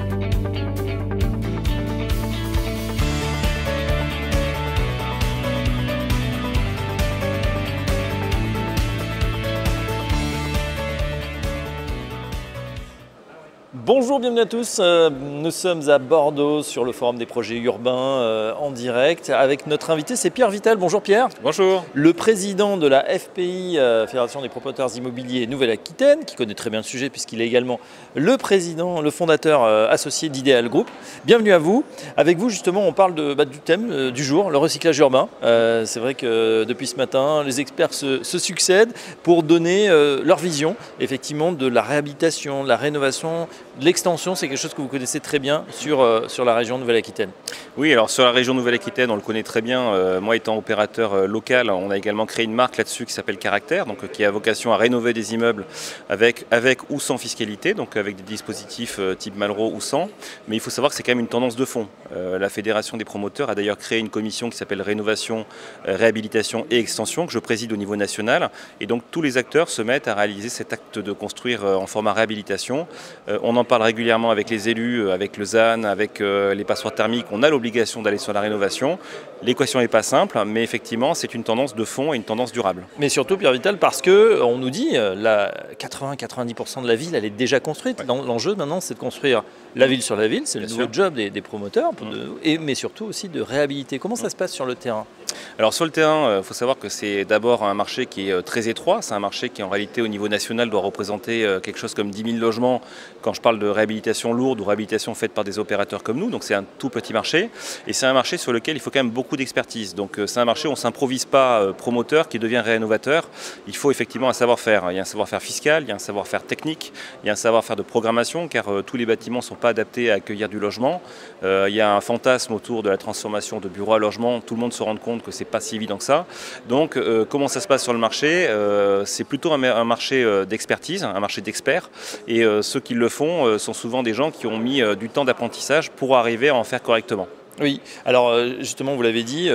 Bonjour, bienvenue à tous. Nous sommes à Bordeaux sur le Forum des projets urbains en direct avec notre invité, c'est Pierre Vital. Bonjour Pierre. Bonjour. Le président de la FPI, Fédération des promoteurs immobiliers Nouvelle-Aquitaine, qui connaît très bien le sujet puisqu'il est également le président, le fondateur associé d'Ideal Group. Bienvenue à vous. Avec vous justement, on parle du thème du jour, le recyclage urbain. C'est vrai que depuis ce matin, les experts se succèdent pour donner leur vision effectivement de la réhabilitation, de la rénovation. L'extension, c'est quelque chose que vous connaissez très bien sur la région Nouvelle-Aquitaine. Oui, alors sur la région Nouvelle-Aquitaine, on le connaît très bien. Moi étant opérateur local, on a également créé une marque là-dessus qui s'appelle Caractère, donc qui a vocation à rénover des immeubles avec ou sans fiscalité, donc avec des dispositifs type Malraux ou sans. Mais il faut savoir que c'est quand même une tendance de fond. La Fédération des promoteurs a d'ailleurs créé une commission qui s'appelle Rénovation, Réhabilitation et Extension, que je préside au niveau national. Et donc tous les acteurs se mettent à réaliser cet acte de construire en format réhabilitation. On en parle régulièrement avec les élus, avec le ZAN, avec les passoires thermiques. On a l'obligation d'aller sur la rénovation. L'équation n'est pas simple, mais effectivement, c'est une tendance de fond et une tendance durable. Mais surtout, Pierre Vital, parce qu'on nous dit 80-90% de la ville, elle est déjà construite. Ouais. L'enjeu maintenant, c'est de construire la ville sur la ville. C'est le nouveau job des promoteurs, mais surtout aussi de réhabiliter. Comment ça se passe sur le terrain ? Alors sur le terrain, il faut savoir que c'est d'abord un marché qui est très étroit. C'est un marché qui en réalité au niveau national doit représenter quelque chose comme 10 000 logements quand je parle de réhabilitation lourde ou réhabilitation faite par des opérateurs comme nous. Donc c'est un tout petit marché et c'est un marché sur lequel il faut quand même beaucoup d'expertise. Donc c'est un marché où on ne s'improvise pas promoteur qui devient rénovateur. Il faut effectivement un savoir-faire. Il y a un savoir-faire fiscal, il y a un savoir-faire technique, il y a un savoir-faire de programmation car tous les bâtiments ne sont pas adaptés à accueillir du logement. Il y a un fantasme autour de la transformation de bureaux à logement. Tout le monde se rend compte que c'est pas si évident que ça. Donc comment ça se passe sur le marché? C'est plutôt un marché d'expertise, un marché d'experts. Et ceux qui le font sont souvent des gens qui ont mis du temps d'apprentissage pour arriver à en faire correctement. Oui, alors justement vous l'avez dit,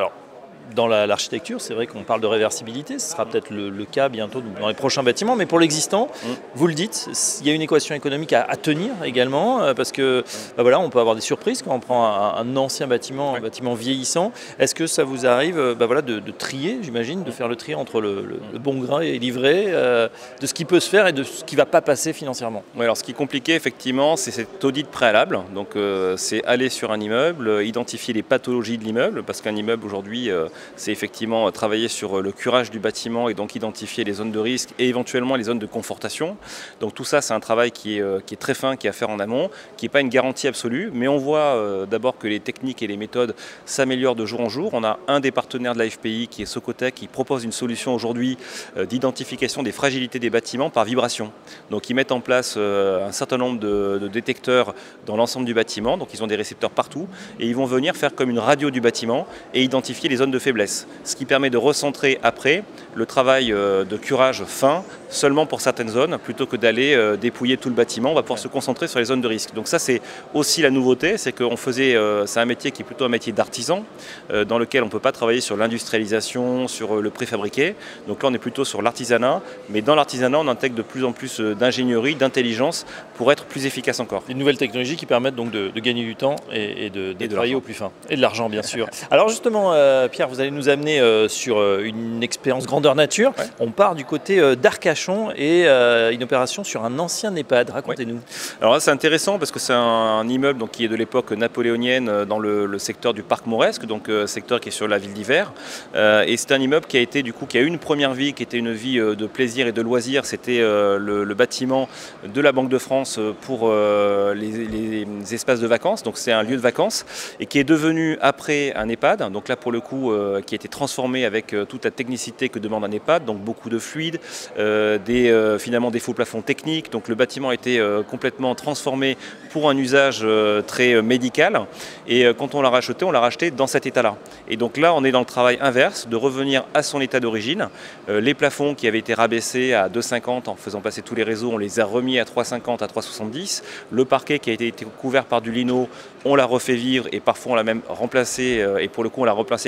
dans l'architecture, c'est vrai qu'on parle de réversibilité, ce sera peut-être le cas bientôt dans les prochains bâtiments, mais pour l'existant, vous le dites, il y a une équation économique à tenir également, parce que voilà, on peut avoir des surprises quand on prend un ancien bâtiment, un bâtiment vieillissant. Est-ce que ça vous arrive de trier, j'imagine, de faire le tri entre le bon grain et livré, de ce qui peut se faire et de ce qui ne va pas passer financièrement? Oui, alors ce qui est compliqué, effectivement, c'est cet audit préalable. Donc c'est aller sur un immeuble, identifier les pathologies de l'immeuble, parce qu'un immeuble aujourd'hui, c'est effectivement travailler sur le curage du bâtiment et donc identifier les zones de risque et éventuellement les zones de confortation. Donc tout ça, c'est un travail qui est très fin, qui est à faire en amont, qui n'est pas une garantie absolue, mais on voit d'abord que les techniques et les méthodes s'améliorent de jour en jour. On a un des partenaires de la FPI qui est Socotec, qui propose une solution aujourd'hui d'identification des fragilités des bâtiments par vibration. Donc ils mettent en place un certain nombre de détecteurs dans l'ensemble du bâtiment, donc ils ont des récepteurs partout et ils vont venir faire comme une radio du bâtiment et identifier les zones de faiblesse, ce qui permet de recentrer après le travail de curage fin seulement pour certaines zones, plutôt que d'aller dépouiller tout le bâtiment. On va pouvoir se concentrer sur les zones de risque. Donc ça, c'est aussi la nouveauté, c'est qu'on faisait, c'est un métier qui est plutôt un métier d'artisan, dans lequel on ne peut pas travailler sur l'industrialisation, sur le préfabriqué. Donc là, on est plutôt sur l'artisanat, mais dans l'artisanat, on intègre de plus en plus d'ingénierie, d'intelligence, pour être plus efficace encore. Des nouvelles technologies qui permettent donc de gagner du temps et de travailler au plus fin. Et de l'argent, bien sûr. Alors justement, Pierre, vous allez nous amener sur une expérience grandeur nature. Ouais. On part du côté d'Arcachon et une opération sur un ancien EHPAD. Racontez-nous. Ouais. Alors là, c'est intéressant parce que c'est un immeuble donc, qui est de l'époque napoléonienne dans le secteur du parc Mauresque, donc secteur qui est sur la ville d'Hiver. Et c'est un immeuble qui a été du coup qui a eu une première vie, qui était une vie de plaisir et de loisirs. C'était le bâtiment de la Banque de France pour les espaces de vacances. Donc c'est un lieu de vacances et qui est devenu après un EHPAD. Donc là pour le coup qui a été transformé avec toute la technicité que demande un EHPAD, donc beaucoup de fluides, finalement des faux plafonds techniques. Donc le bâtiment a été complètement transformé pour un usage très médical. Et quand on l'a racheté dans cet état-là. Et donc là, on est dans le travail inverse, de revenir à son état d'origine. Les plafonds qui avaient été rabaissés à 2,50 en faisant passer tous les réseaux, on les a remis à 3,50, à 3,70. Le parquet qui a été couvert par du lino, on l'a refait vivre et parfois on l'a même remplacé, et pour le coup on l'a remplacé avec des artisans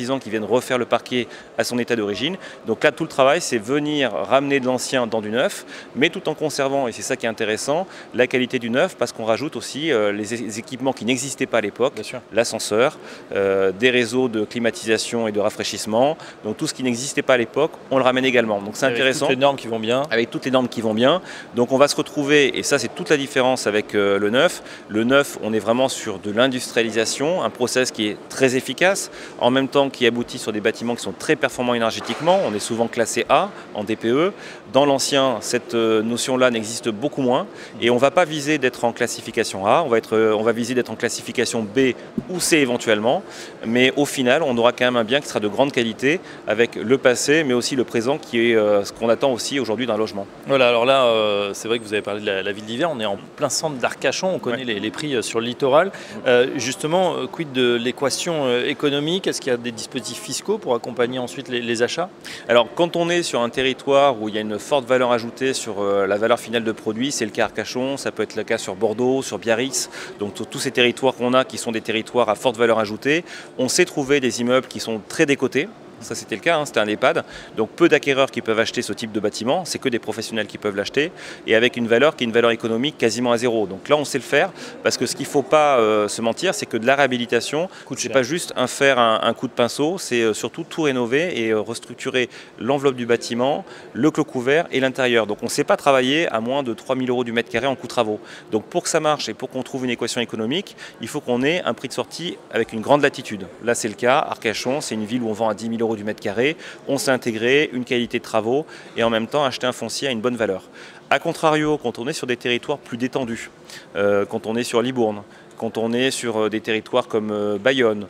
artisans qui viennent refaire le parquet à son état d'origine. Donc là, tout le travail, c'est venir ramener de l'ancien dans du neuf, mais tout en conservant, et c'est ça qui est intéressant, la qualité du neuf, parce qu'on rajoute aussi les équipements qui n'existaient pas à l'époque, l'ascenseur, des réseaux de climatisation et de rafraîchissement. Donc tout ce qui n'existait pas à l'époque, on le ramène également. Donc c'est intéressant. Avec toutes les normes qui vont bien. Avec toutes les normes qui vont bien. Donc on va se retrouver, et ça c'est toute la différence avec le neuf. Le neuf, on est vraiment sur de l'industrialisation, un process qui est très efficace, en même temps qui aboutit sur des bâtiments qui sont très performants énergétiquement. On est souvent classé A en DPE. Dans l'ancien, cette notion-là n'existe beaucoup moins, et on ne va pas viser d'être en classification A, on va viser d'être en classification B ou C éventuellement, mais au final, on aura quand même un bien qui sera de grande qualité, avec le passé, mais aussi le présent, qui est ce qu'on attend aussi aujourd'hui d'un logement. Voilà, alors là, c'est vrai que vous avez parlé de la ville d'hiver, on est en plein centre d'Arcachon, on connaît les prix sur le littoral. Justement, quid de l'équation économique? Est-ce qu'il y a des dispositifs fiscaux pour accompagner ensuite les achats? Alors, quand on est sur un territoire où il y a une forte valeur ajoutée sur la valeur finale de produit, c'est le cas à Arcachon, ça peut être le cas sur Bordeaux, sur Biarritz, donc tous ces territoires qu'on a qui sont des territoires à forte valeur ajoutée, on sait trouver des immeubles qui sont très décotés. Ça c'était le cas, c'était un EHPAD, donc peu d'acquéreurs qui peuvent acheter ce type de bâtiment, c'est que des professionnels qui peuvent l'acheter, et avec une valeur qui est une valeur économique quasiment à zéro. Donc là on sait le faire, parce que ce qu'il ne faut pas se mentir, c'est que de la réhabilitation, c'est pas juste faire un coup de pinceau, c'est surtout tout rénover et restructurer l'enveloppe du bâtiment, le clos couvert et l'intérieur. Donc on ne sait pas travailler à moins de 3 000 € du mètre carré en coût travaux. Donc pour que ça marche et pour qu'on trouve une équation économique, il faut qu'on ait un prix de sortie avec une grande latitude. Là c'est le cas, Arcachon, c'est une ville où on vend à 10 000 € du mètre carré, on s'est intégré une qualité de travaux et en même temps acheter un foncier à une bonne valeur. A contrario, quand on est sur des territoires plus détendus, quand on est sur Libourne, quand on est sur des territoires comme Bayonne,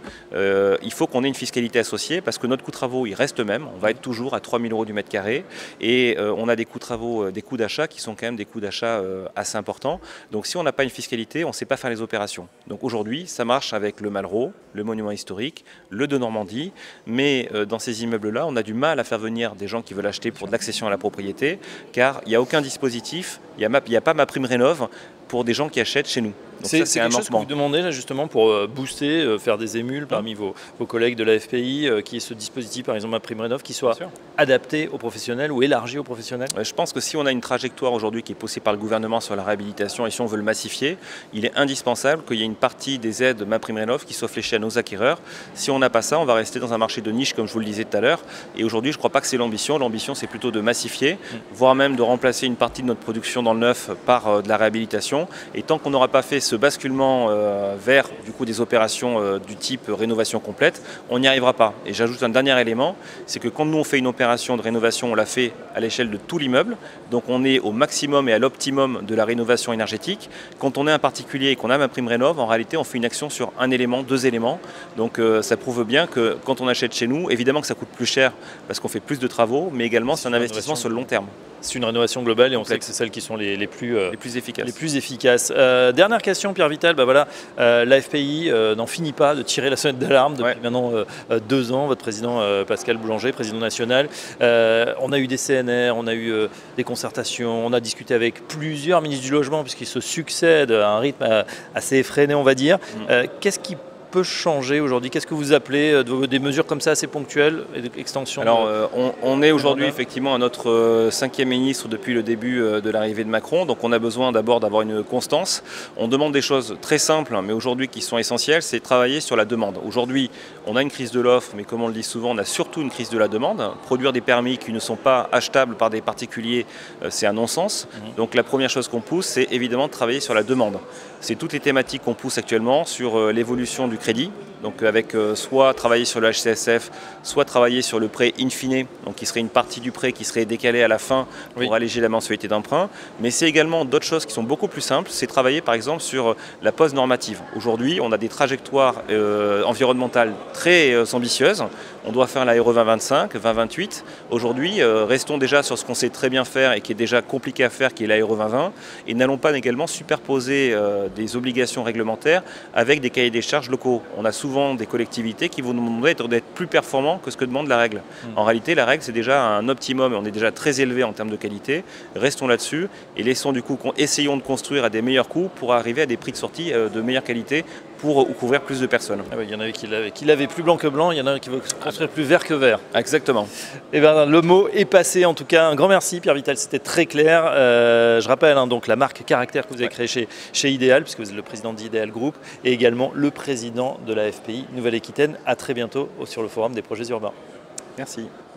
il faut qu'on ait une fiscalité associée parce que notre coût de travaux il reste le même, on va être toujours à 3 000 € du mètre carré et on a des coûts de travaux, des coûts d'achat qui sont quand même des coûts d'achat assez importants. Donc si on n'a pas une fiscalité, on ne sait pas faire les opérations. Donc aujourd'hui, ça marche avec le Malraux, le monument historique, le de Normandie, mais dans ces immeubles-là, on a du mal à faire venir des gens qui veulent acheter pour de l'accession à la propriété car il n'y a aucun dispositif, il n'y a pas ma prime rénov' pour des gens qui achètent chez nous. C'est quelque chose que vous demandez là justement pour booster, faire des émules parmi vos collègues de la FPI, qui est ce dispositif par exemple MaPrimeRénov' qui soit adapté aux professionnels ou élargi aux professionnels? Je pense que si on a une trajectoire aujourd'hui qui est poussée par le gouvernement sur la réhabilitation et si on veut le massifier, il est indispensable qu'il y ait une partie des aides MaPrimeRénov' qui soit fléchée à nos acquéreurs. Si on n'a pas ça, on va rester dans un marché de niche comme je vous le disais tout à l'heure. Et aujourd'hui, je ne crois pas que c'est l'ambition. L'ambition, c'est plutôt de massifier, voire même de remplacer une partie de notre production dans le neuf par de la réhabilitation. Et tant qu'on n'aura pas fait ce basculement vers du coup, des opérations du type rénovation complète, on n'y arrivera pas. Et j'ajoute un dernier élément, c'est que quand nous on fait une opération de rénovation, on la fait à l'échelle de tout l'immeuble, donc on est au maximum et à l'optimum de la rénovation énergétique. Quand on est un particulier et qu'on a MaPrimeRénov', en réalité on fait une action sur un élément, deux éléments, donc ça prouve bien que quand on achète chez nous, évidemment que ça coûte plus cher parce qu'on fait plus de travaux, mais également c'est un investissement sur le long terme. C'est une rénovation globale et on sait que c'est celles qui sont les plus efficaces. Dernière question, Pierre Vital. La FPI n'en finit pas de tirer la sonnette d'alarme depuis maintenant 2 ans. Votre président Pascal Boulanger, président national. On a eu des CNR, on a eu des concertations, on a discuté avec plusieurs ministres du logement puisqu'ils se succèdent à un rythme assez effréné, on va dire. Qu'est-ce qui peut changer aujourd'hui? Qu'est-ce que vous appelez des mesures comme ça assez ponctuelles et d'extension? Alors, on est aujourd'hui effectivement à notre 5e ministre depuis le début de l'arrivée de Macron, donc on a besoin d'abord d'avoir une constance. On demande des choses très simples, mais aujourd'hui qui sont essentielles, c'est travailler sur la demande. Aujourd'hui, on a une crise de l'offre, mais comme on le dit souvent, on a surtout une crise de la demande. Produire des permis qui ne sont pas achetables par des particuliers, c'est un non-sens. Donc la première chose qu'on pousse, c'est évidemment de travailler sur la demande. C'est toutes les thématiques qu'on pousse actuellement sur l'évolution du crédit, donc avec soit travailler sur le HCSF, soit travailler sur le prêt in fine, donc qui serait une partie du prêt qui serait décalée à la fin pour alléger la mensualité d'emprunt. Mais c'est également d'autres choses qui sont beaucoup plus simples, c'est travailler par exemple sur la pause normative. Aujourd'hui, on a des trajectoires environnementales très ambitieuses. On doit faire la RE 2025, 2028. Aujourd'hui, restons déjà sur ce qu'on sait très bien faire et qui est déjà compliqué à faire, qui est la RE 2020, et n'allons pas également superposer des obligations réglementaires avec des cahiers des charges locaux. On a souvent des collectivités qui vont nous demander d'être plus performants que ce que demande la règle. En réalité, la règle, c'est déjà un optimum, on est déjà très élevé en termes de qualité. Restons là-dessus et laissons du coup, essayons de construire à des meilleurs coûts pour arriver à des prix de sortie de meilleure qualité pour couvrir plus de personnes. Ah oui, il y en avait qui l'avaient plus blanc que blanc, il y en a qui veulent construire plus vert que vert. Exactement. Eh ben, le mot est passé, en tout cas, un grand merci Pierre Vital, c'était très clair. Je rappelle donc la marque Caractère que vous avez créée chez Ideal, puisque vous êtes le président d'Ideal Group, et également le président de la FPI Nouvelle-Aquitaine. À très bientôt sur le forum des projets urbains. Merci.